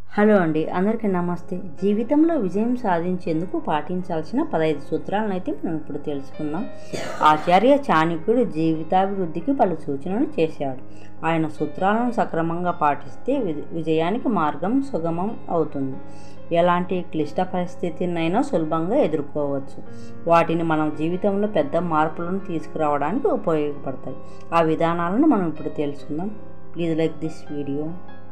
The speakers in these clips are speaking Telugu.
హలో అండి, అందరికీ నమస్తే. జీవితంలో విజయం సాధించేందుకు పాటించాల్సిన 15 సూత్రాలను అయితే మనం ఇప్పుడు తెలుసుకుందాం. ఆచార్య చాణక్యుడు జీవితాభివృద్ధికి పలు సూచనలు చేశాడు. ఆయన సూత్రాలను సక్రమంగా పాటిస్తే విజయానికి మార్గం సుగమం అవుతుంది. ఎలాంటి క్లిష్ట పరిస్థితినైనా సులభంగా ఎదుర్కోవచ్చు. వాటిని మనం జీవితంలో పెద్ద మార్పులను తీసుకురావడానికి ఉపయోగపడతాయి. ఆ విధానాలను మనం ఇప్పుడు తెలుసుకుందాం. Please like this video.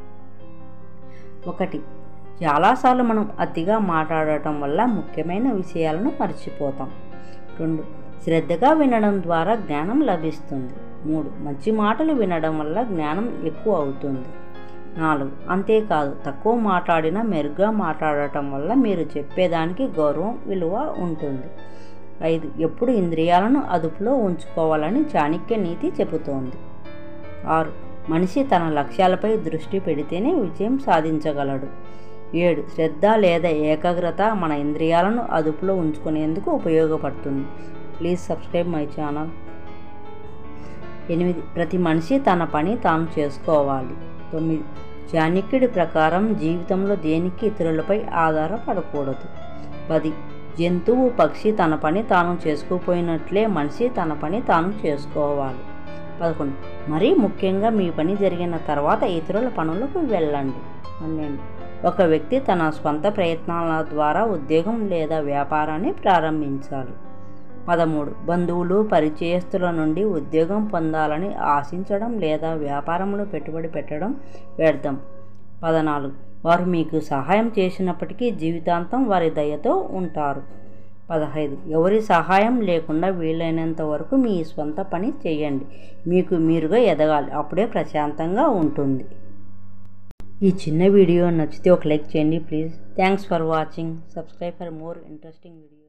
1. చాలాసార్లు మనం అతిగా మాట్లాడటం వల్ల ముఖ్యమైన విషయాలను మర్చిపోతాం. 2. శ్రద్ధగా వినడం ద్వారా జ్ఞానం లభిస్తుంది. 3. మంచి మాటలు వినడం వల్ల జ్ఞానం ఎక్కువ అవుతుంది. 4. అంతేకాదు, తక్కువ మాట్లాడినా మెరుగ్గా మాట్లాడటం వల్ల మీరు చెప్పేదానికి గౌరవం, విలువ ఉంటుంది. 5. ఎప్పుడు ఇంద్రియాలను అదుపులో ఉంచుకోవాలని చాణక్య నీతి చెబుతోంది. 6. మనిషి తన లక్ష్యాలపై దృష్టి పెడితేనే విజయం సాధించగలడు. 7. శ్రద్ధ లేదా ఏకాగ్రత మన ఇంద్రియాలను అదుపులో ఉంచుకునేందుకు ఉపయోగపడుతుంది. Please subscribe my channel. 8. ప్రతి మనిషి తన పని తాను చేసుకోవాలి. 9. చాణక్యుడి ప్రకారం జీవితంలో దేనికి ఇతరులపై ఆధారపడకూడదు. 10. జంతువు, పక్షి తన పని తాను చేసుకోపోయినట్లే మనిషి తన పని తాను చేసుకోవాలి. 11. మరీ ముఖ్యంగా మీ పని జరిగిన తర్వాత ఇతరుల పనులకు వెళ్ళండి. 12. ఒక వ్యక్తి తన స్వంత ప్రయత్నాల ద్వారా ఉద్యోగం లేదా వ్యాపారాన్ని ప్రారంభించాలి. 13. బంధువులు, పరిచయస్తుల నుండి ఉద్యోగం పొందాలని ఆశించడం లేదా వ్యాపారంలో పెట్టుబడి పెట్టడం వ్యర్థం. 14. వారు మీకు సహాయం చేసినప్పటికీ జీవితాంతం వారి దయతో ఉంటారు. 15. ఎవరి సహాయం లేకుండా వీలైనంత వరకు మీ స్వంత పని చేయండి. మీకు మీరుగా ఎదగాలి, అప్పుడే ప్రశాంతంగా ఉంటుంది. ఈ చిన్న వీడియో నచ్చితే ఒక లైక్ చేయండి please. Thanks for watching. Subscribe for more interesting video.